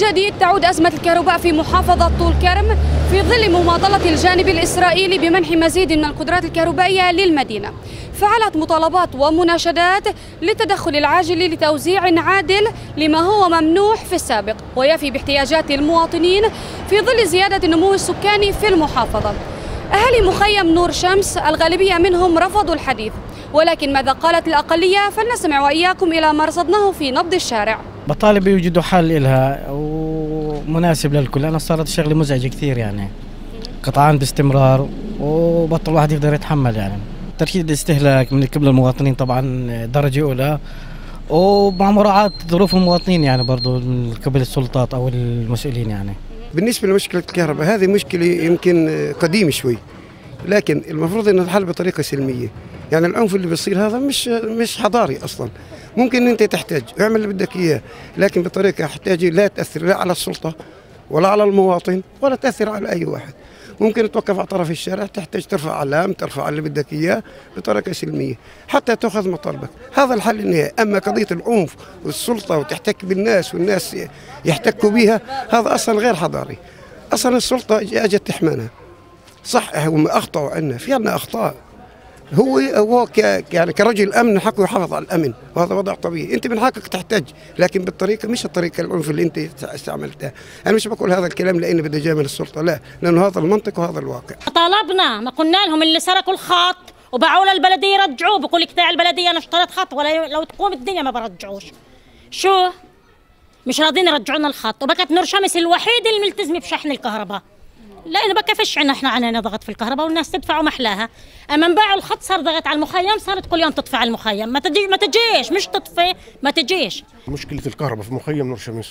جديد تعود أزمة الكهرباء في محافظة طول كرم في ظل مماطلة الجانب الإسرائيلي بمنح مزيد من القدرات الكهربائية للمدينة. فعلت مطالبات ومناشدات للتدخل العاجل لتوزيع عادل لما هو ممنوح في السابق ويفي باحتياجات المواطنين في ظل زيادة النمو السكاني في المحافظة. أهالي مخيم نور شمس الغالبية منهم رفضوا الحديث، ولكن ماذا قالت الأقلية؟ فلنستمع وإياكم إلى ما رصدناه في نبض الشارع. بطالب يوجدوا حل لها ومناسب للكل. أنا صارت شغلة مزعجة كثير، يعني قطعان باستمرار وبطل واحد يقدر يتحمل. يعني ترشيد الاستهلاك من قبل المواطنين طبعا درجة أولى، ومع مراعاة ظروف المواطنين يعني برضو من قبل السلطات أو المسؤولين. يعني بالنسبة لمشكلة الكهرباء هذه مشكلة يمكن قديمة شوي، لكن المفروض أن تحل بطريقة سلمية. يعني العنف اللي بيصير هذا مش حضاري أصلا. ممكن أنت تحتاج اعمل اللي بدك إياه، لكن بطريقة احتاجي لا تأثر لا على السلطة ولا على المواطن ولا تأثر على أي واحد. ممكن توقف على طرف الشارع، تحتاج ترفع علام، ترفع اللي بدك إياه بطريقة سلمية حتى تأخذ مطالبك. هذا الحل النهائي. أما قضية العنف والسلطة وتحتك بالناس والناس يحتكوا بها، هذا أصلا غير حضاري. أصلا السلطة أجت تحمينا، صح هم أخطأوا عنا، في عنا أخطاء. هو يعني كرجل امن حقه يحافظ على الامن، وهذا وضع طبيعي. انت من حقك تحتاج، لكن بالطريقه مش الطريقه العنف اللي انت استعملتها. انا مش بقول هذا الكلام لاني بدي اجامل السلطه، لا، لانه هذا المنطق وهذا الواقع. طالبنا، ما قلنا لهم اللي سرقوا الخط وباعوا للبلديه رجعوه. بقول لك تاع البلديه انا اشتريت خط ولا لو تقوم الدنيا ما برجعوش. شو مش راضيين يرجعوا لنا الخط، وبكت نور شمس الوحيده الملتزمه بشحن الكهرباء، لانه بقى فيش عنا احنا علينا ضغط في الكهرباء والناس تدفع ومحلاها. اما باعوا الخط صار ضغط على المخيم، صارت كل يوم تطفي على المخيم. ما تجيش مش تطفي، ما تجيش. مشكله الكهرباء في مخيم نور شمس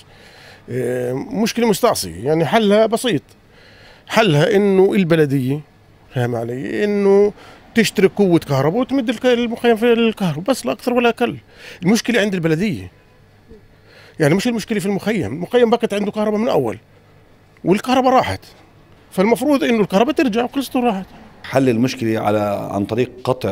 مشكله مستعصيه، يعني حلها بسيط. حلها انه البلديه، فاهم علي، انه تشترك قوه كهرباء وتمد المخيم في الكهرباء، بس لا اكثر ولا اقل. المشكله عند البلديه، يعني مش المشكله في المخيم. المخيم بقت عنده كهرباء من اول والكهرباء راحت، فالمفروض انه الكهرباء ترجع وخلصت وراحت. حل المشكله عن طريق قطع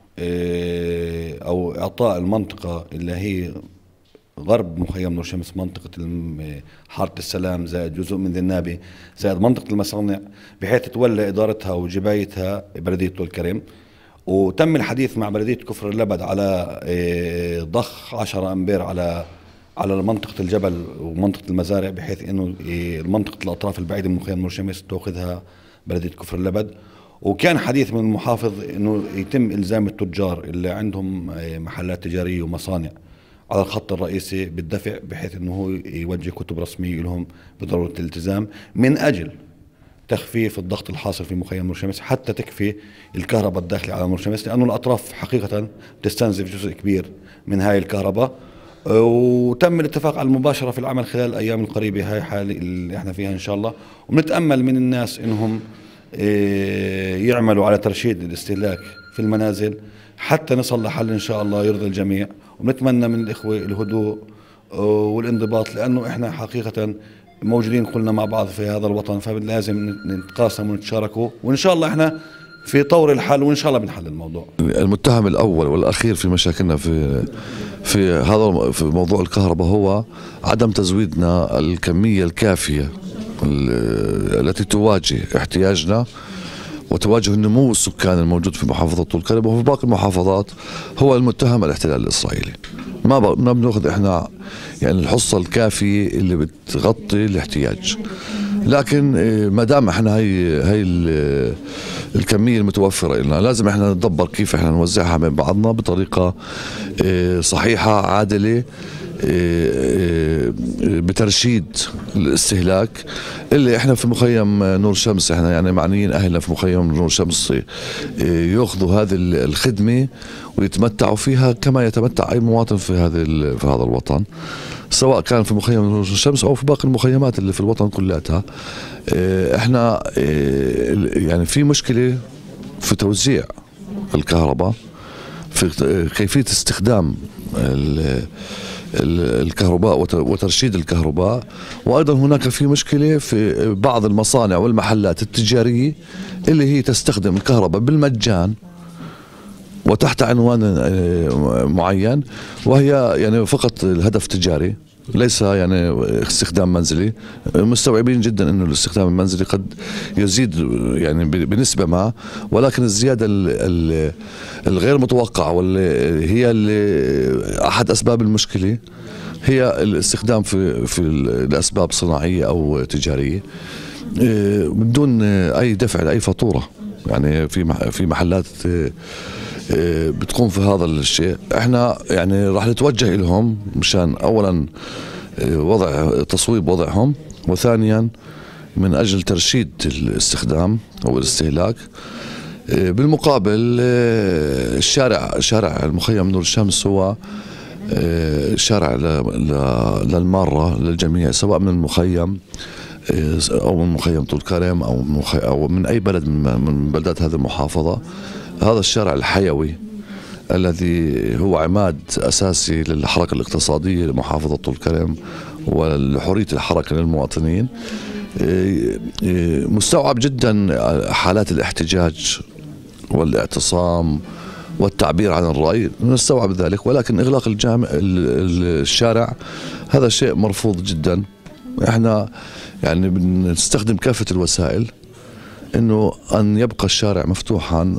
او اعطاء المنطقه اللي هي غرب مخيم نور شمس، منطقه حاره السلام زائد جزء من ذي النابي زائد منطقه المصانع، بحيث تتولى ادارتها وجبايتها بلديه طول كرم. وتم الحديث مع بلديه كفر اللبد على ضخ 10 امبير على منطقة الجبل ومنطقة المزارع، بحيث انه منطقة الاطراف البعيدة من مخيم نور شمس تاخذها بلدية كفر اللبد. وكان حديث من المحافظ انه يتم الزام التجار اللي عندهم محلات تجارية ومصانع على الخط الرئيسي بالدفع، بحيث انه هو يوجه كتب رسمية لهم بضرورة الالتزام من اجل تخفيف الضغط الحاصل في مخيم نور شمس، حتى تكفي الكهرباء الداخلة على نور شمس، لانه الاطراف حقيقة تستنزف جزء كبير من هاي الكهرباء. وتم الاتفاق على المباشرة في العمل خلال الأيام القريبة، هاي حال اللي احنا فيها إن شاء الله. ونتأمل من الناس إنهم يعملوا على ترشيد الاستهلاك في المنازل حتى نصل لحل إن شاء الله يرضي الجميع. ونتمنى من الإخوة الهدوء والانضباط، لأنه احنا حقيقة موجودين كلنا مع بعض في هذا الوطن، فلازم نتقاسم ونتشاركوا، وإن شاء الله احنا في طور الحل، وإن شاء الله بنحل الموضوع. المتهم الأول والأخير في مشاكلنا في موضوع الكهرباء هو عدم تزويدنا الكمية الكافية التي تواجه احتياجنا وتواجه النمو السكاني الموجود في محافظة طول كرم وفي باقي المحافظات. هو المتهم الاحتلال الإسرائيلي. ما بناخذ احنا يعني الحصة الكافية اللي بتغطي الاحتياج، لكن ما دام احنا هي الكميه المتوفره لنا، لازم احنا ندبر كيف احنا نوزعها بين بعضنا بطريقه صحيحه عادله بترشيد الاستهلاك. اللي احنا في مخيم نور شمس، احنا يعني معنيين اهلنا في مخيم نور شمس ياخذوا هذه الخدمه ويتمتعوا فيها كما يتمتع اي مواطن في هذا الوطن، سواء كان في مخيم نور الشمس او في باقي المخيمات اللي في الوطن كلها. احنا يعني في مشكله في توزيع الكهرباء، في كيفيه استخدام الكهرباء وترشيد الكهرباء، وايضا هناك في مشكله في بعض المصانع والمحلات التجاريه اللي هي تستخدم الكهرباء بالمجان وتحت عنوان معين، وهي يعني فقط الهدف تجاري. ليس يعني استخدام منزلي. مستوعبين جدا انه الاستخدام المنزلي قد يزيد يعني بنسبة ما، ولكن الزيادة الغير متوقعة واللي هي احد اسباب المشكلة هي الاستخدام في الاسباب صناعية او تجارية بدون اي دفع لاي فاتورة. يعني في محلات بتقوم في هذا الشيء. احنا يعني راح نتوجه لهم مشان اولا تصويب وضعهم، وثانيا من اجل ترشيد الاستخدام او الاستهلاك. بالمقابل شارع المخيم نور الشمس هو شارع للمارة للجميع، سواء من المخيم او من مخيم طول كرم او من اي بلد من بلدات هذه المحافظة. هذا الشارع الحيوي الذي هو عماد أساسي للحركة الاقتصادية لمحافظة طول كرم ولحرية الحركة للمواطنين. مستوعب جدا حالات الاحتجاج والاعتصام والتعبير عن الرأي، نستوعب ذلك، ولكن إغلاق الشارع هذا شيء مرفوض جدا. احنا يعني بنستخدم كافة الوسائل انه ان يبقى الشارع مفتوحا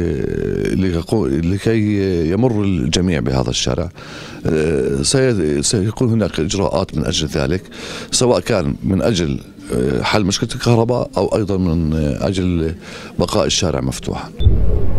لكي يمر الجميع بهذا الشارع. سيكون هناك اجراءات من اجل ذلك، سواء كان من اجل حل مشكلة الكهرباء او ايضا من اجل بقاء الشارع مفتوحا.